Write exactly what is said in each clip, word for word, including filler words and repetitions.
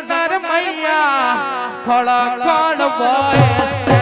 જમનાર મૈયા ખળખળ boy છે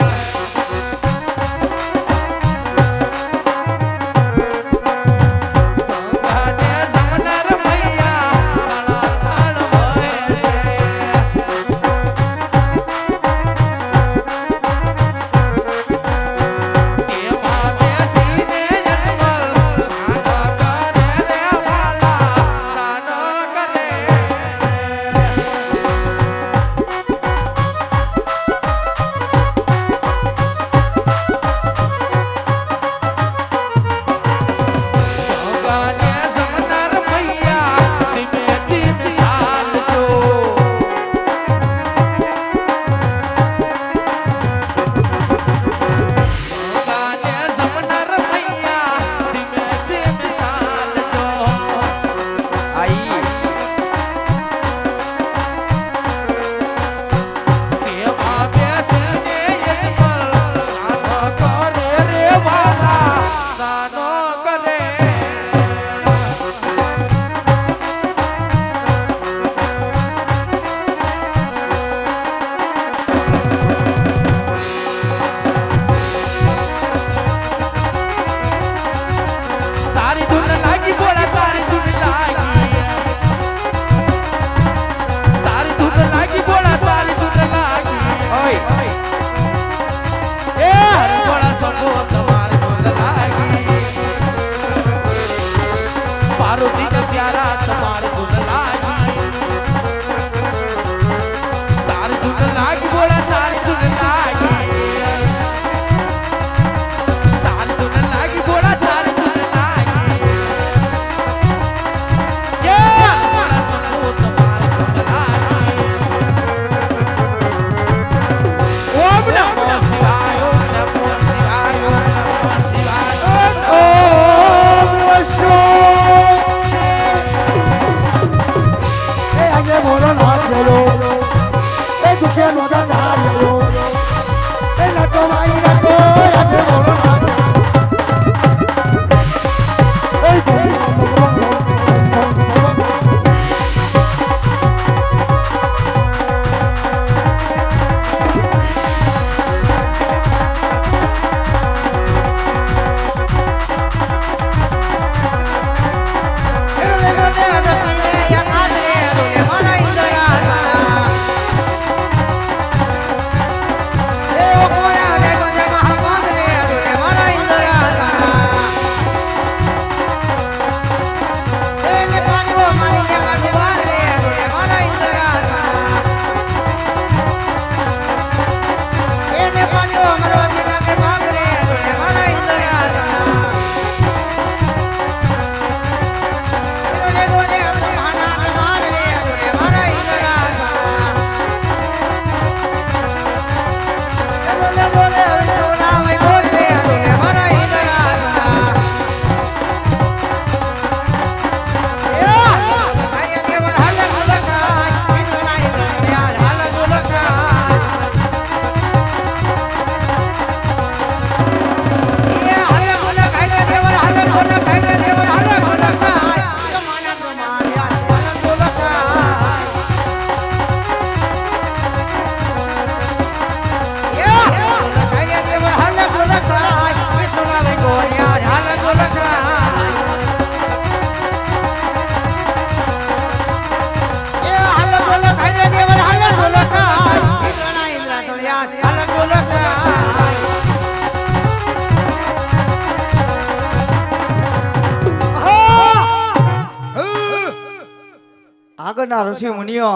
આગળના ઋષિ મુનિઓ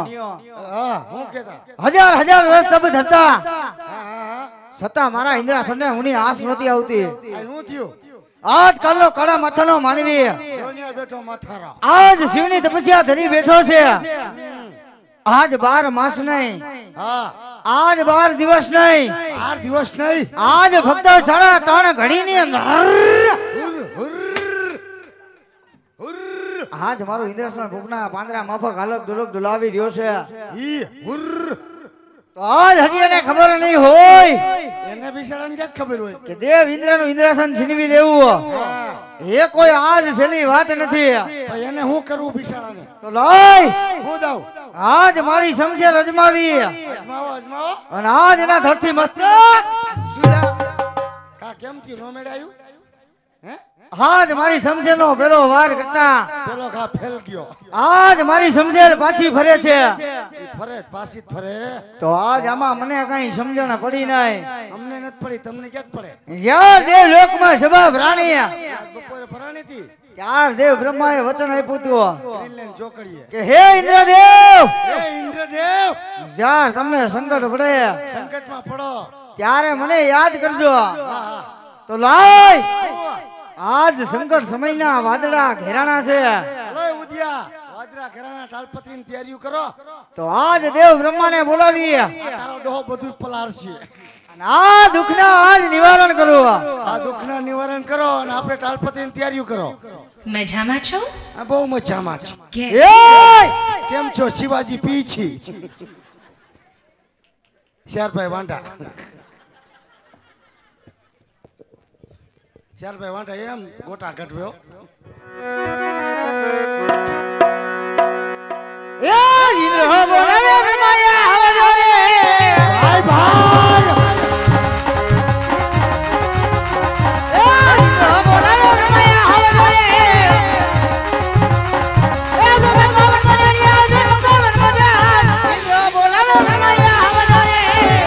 હજાર હજાર વર્ષ તપ ધરતા છતાં મારા ઇન્દ્રાસનને મુનિ આસ નહોતી આવતી. આજ કાલનો કાળા માથાનો માનવી આજ શિવની તપસ્યા ધરી બેઠો છે. આજ બાર માસ નહીં, આજ બાર દિવસ નહીં, બાર દિવસ નહીં, આજ ફક્ત સાડા ત્રણ ઘડી ની અંદર આજ મારો ઇન્દ્રાસન ભૂખના પાંદડા માફક હાલક ડોલક ડોલાવી રહ્યો છે. ઈ હુર તો તો આજ હજી એને ખબર નહીં હોય એને બિચારાને ક્યાં ખબર હોય કે દેવ ઇન્દ્રનું ઇન્દ્રાસન છીનવી લેવું એ કોઈ આજ છેલ્લી વાત નથી. ભાઈ એને હું કરવું બિચારાને તો લઈ હું દઉં આજ મારી શમશેર અજમાવી અજમાવો અજમાવો અને આજ એના ધરતી મસ્તક કા કેમ થયું નો મેળાયું હે આજ મારી શમશેર નો પેલો વાર ઘટના પેલો ઘા ફેલ ગયો આજ મારી શમશેર પાછી ફરે છે. ઈ ફરે પાછી જ ફરે તો આજ આમાં મને કઈ સમજણ પડી નહીં. અમને નથી પડી તમને ક્યાં પડે યાર દેવ લોકમાં સભા પ્રાણી આજ બપોરે ફરાણી હતી ચાર દેવ બ્રહ્માએ વચન આપ્યું હતું ગ્રીનલેન્ડ ચોકડીએ કે હે ઇન્દ્રદેવ હે ઇન્દ્રદેવ જ્યાં તમને સંકટ પડે સંકટમાં પડો ત્યારે મને યાદ કરજો. હા હા તો લાય આજ સંકટ સમયના વાદળા ઘેરાણા છે. હલો ઉદિયા વાદરા ઘરાના તાલપત્રીની તૈયારીઓ કરો તો આજ દેવ બ્રહ્માને બોલાવી આ તારો ડોહો બધું પલાર છે અને આ દુઃખના આજ નિવારણ કરવું. આ દુઃખના નિવારણ કરો અને આપણે તાલપત્રીની તૈયારીઓ કરો. મજામાં છો આ બહુ મજામાં છે કે- એ કેમ છો શિવાજી પીછી શારભાઈ વાંઢા શારભાઈ વાંઢા એમ ગોટા ગઢવ્યો એ ઇન્દ્ર બોલાવે બ્રહ્માયા હવે જો રે. ભાઈ ભાઈ એ ઇન્દ્ર બોલાવે બ્રહ્માયા હવે જો રે. એ ગગન ભવન મજારિયા જય ભગવાન મજા. ઇન્દ્ર બોલાવે બ્રહ્માયા હવે જો રે.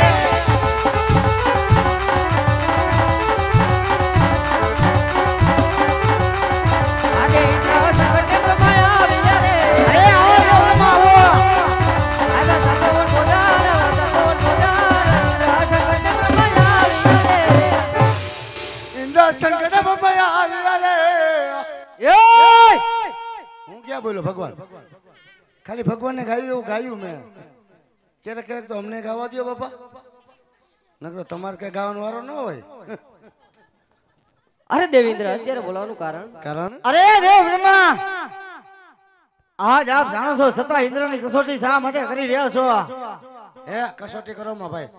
આગે ઇન્દ્ર સંકટ બ્રહ્માયા આવી જા રે. અરે આવો જો બ્રહ્મા આવો. આગે સંકટ બોલાવે સંકટ બોલાવે ઇન્દ્ર સંકટ બ્રહ્માયા આવી જા રે. ઇન્દ્ર સંકટ બબાયા આવ્યા રે એ હું ક્યાં બોલ્યો ભગવાન ખાલી ભગવાનને ગાયું એવું ગાયું મેં ક્યારેક ક્યારેક તો અમને ગાવા દો બાપા નકરો તમારે કઈ ગાવાનો વારો ન હોય અરે દેવેન્દ્ર અત્યારે બોલાવવાનું કારણ કારણ અરે દેવ બ્રહ્મા આજ આપ જાણો છો છતાં ઇન્દ્રની કસોટી શા માટે કરી રહ્યા છો? હે કસોટી કરો માં ભાઈ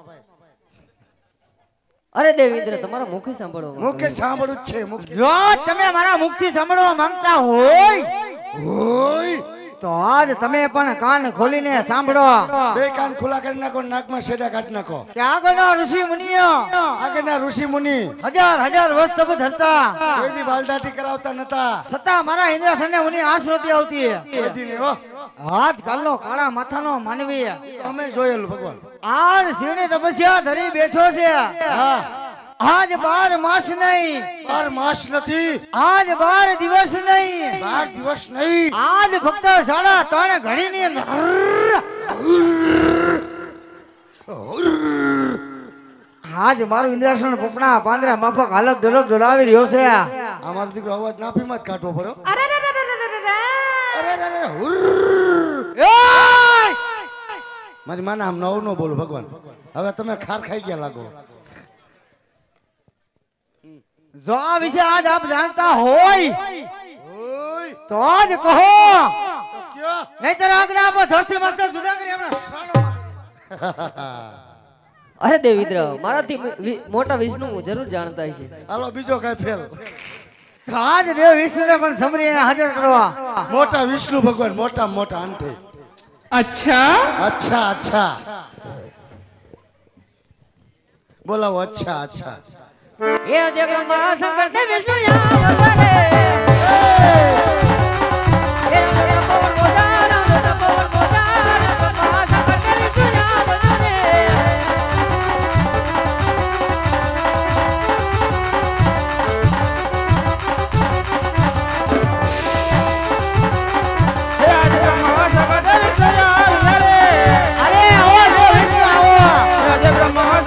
અરે દેવેન્દ્ર તમારા મુખે સાંભળો મુખ્ય સાંભળું જ છે મુખ્ય જો તમે મારા મુખથી સાંભળવા માંગતા હોય હોય તો આજ તમે પણ કાન ખોલીને સાંભળો બે કાન ખુલ્લા કરી નાખો નાકમાં શેડા કાઢી નાખો કે આગળના ઋષિ મુનિઓ આગળના ઋષિ મુનિ હજાર હજાર વર્ષ તપ ધરતા કોઈની બાલદાટી કરાવતા નતા છતાં મારા ઇન્દ્રાસનને મુનિ આશ નહોતી આવતી. કોઈની હો આજકાલનો કાળા માથાનો માનવી તો અમે જોયેલું ભગવાન આજ શિવની તપસ્યા ધરી બેઠો છે. હા આજ બાર માસ નહીં, બાર માસ નથી આજ બાર દિવસ નહીં, બાર દિવસ નહીં આજ ફક્ત સાડા ત્રણ ઘડીની અંદર આજ મારું ઇન્દ્રાસન પોપણા પાંદરા માફક હાલક ઢલક ઢોલાવી રહ્યો છે. અમારો દીકરો અવાજ નાભીમાં જ કાઢવો પડ્યો અરે રે રે રે રે રે રે. અરે અરે અરે હુર. એય! મારી માના આમ નવ નો બોલો ભગવાન હવે તમે ખાર ખાઈ ગયા લાગો જો આ વિશે આજ આપ જાણતા હોય ઓય તો જ કહો, તો ક્યો નહીતર આજ્ઞા આપો ધરતી મસ્તક જુદા કરી આપણે શાળો મારી. અરે દેવેન્દ્ર મારાથી વિ- મોટા વિષ્ણુ હું જરૂર જાણતા છે. હાલો બીજો કઈ ફેલ તો આજ દેવ વિષ્ણુને પણ સમરી હાજર કરવા. મોટા વિષ્ણુ ભગવાન મોટા મોટા અંતે अच्छा અચ્છા અચ્છા બોલાવો અચ્છા અચ્છા એ જે બ્રહ્મા શંકર છે વિષ્ણુ યાદ કરે. એ જે પવન બોજાર, જે પવન બોજાર, બ્રહ્મા શંકર છે વિષ્ણુ યાદ કરે. અરે આવો દેવ વિષ્ણુ આવો.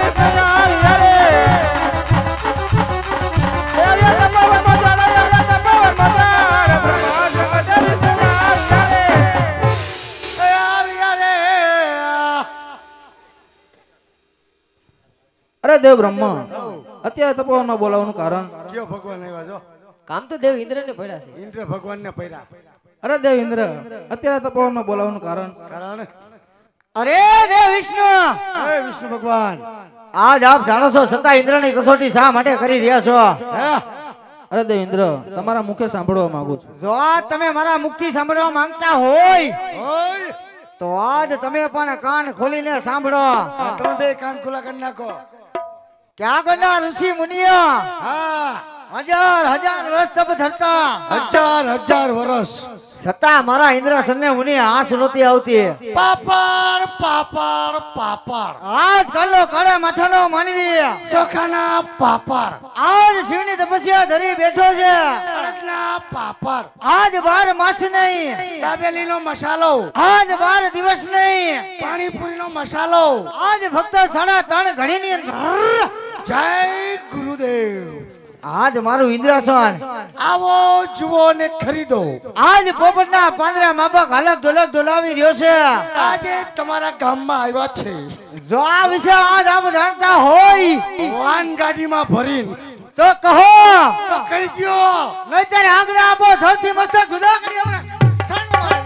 अरे देव ब्रह्मा અત્યારે તપોવનમાં બોલાવવાનું કારણ કયો ભગવાન આવ્યા જો કામ તો દેવ ઇન્દ્રને પડ્યા છે. ઇન્દ્ર ભગવાન ને પૈરા અરે દેવ ઇન્દ્ર અત્યારે તપોવનમાં બોલાવવાનું કારણ કારણ અરે દેવ વિષ્ણુ હે વિષ્ણુ ભગવાન આજ આપ જાણો છો છતાં ઇન્દ્રની કસોટી શા માટે કરી રહ્યા છો? હે અરે દેવેન્દ્ર તમારા મુખે સાંભળવા માંગુ છું. જો આજ તમે મારા મુખથી સાંભળવા માંગતા હોય ઓય તો આજ તમે પણ કાન ખોલીને સાંભળો. આ તમે બે કાન ખુલ્લા કરી નાખો. ક્યાં ગના ઋષિ મુનિઓ હા હજાર હજાર વર્ષ તપ ધરતા હજાર હજાર વર્ષ છતાં મારા ઇન્દ્રાસનને મુનિ આંચ નહોતી આવતી. પાપડ પાપડ પાપડ આજ કાલો કાળા માથાનો માનવી ચોખાના પાપડ આજ શિવની તપસ્યા ધરી બેઠો છે. અડદના પાપડ આજ બાર માસ નહીં, દાબેલીનો મસાલો આજ બાર દિવસ નહીં, પાણીપુરીનો મસાલો આજ ફક્ત સાડા ત્રણ ઘડીની અંદર જય ગુરુદેવ આજ મારું ઇન્દ્રાસન આવો જુઓ ને ખરીદો. આજ પોપટના પાંદડા માફક હાલક ઢોલક ઢોલાવી રહ્યો છે. આજે તમારા ગામમાં આવ્યા છે જો આ વિશે આજ આપ જાણતા હોય વાન ગાડીમાં ભરીને તો કહો, તો કહી દ્યો. નહીતર આંગળા આપો ધરતી મસ્તક જુદા કરી હમણાં સણ મારી.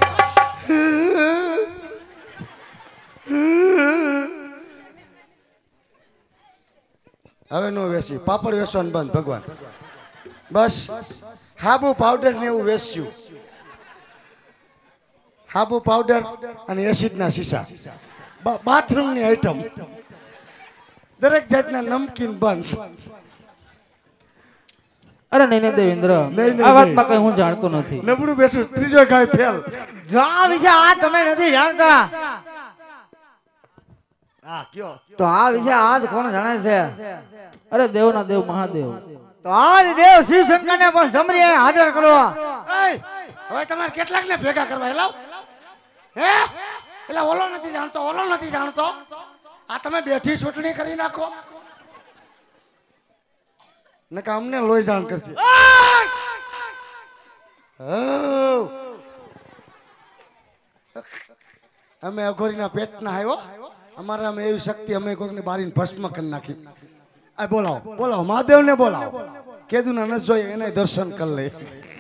હવે નો વેસી પાપડ વેસવાનું બંધ ભગવાન. બસ હાબુ પાવડર ને એવું વેચ્યું. હાબુ પાવડર અને એસિડ ના શીશા, બાથરૂમ ની આઈટમ, દરેક જાતના નમકીન બંધ. અરે નહીં નહીં દેવેન્દ્ર નહીં, આ વાતમાં કઈ હું જાણતો નથી. નબળું બેઠું ત્રીજો ગાય ફેલ. જો આ વિશે આ તમે નથી જાણતા હા કયો તો આ વિશે આજ કોણ જાણે છે? અરે દેવના દેવ મહાદેવ. તો આજ દેવ શ્રી શંકરને પણ સમરી હાજર કરો. એય, હવે તમારે કેટલાક ને ભેગા કરવા હેલાવ હે એટલે ઓલો નથી જાણતો ઓલો નથી જાણતો આ તમે બેઠી ચૂંટણી કરી નાખો નકા અમને લોહી જાણ કરશે. હઉ. અમે અઘોરીના પેટના આવ્યો અમારા અમે એવી શક્તિ અમે કોઈકને બારીને ભસ્મ કરી નાખી. આ બોલાવો બોલાવો મહાદેવને બોલાવો કેદુના ન જોઈએ એને દર્શન કરી લે.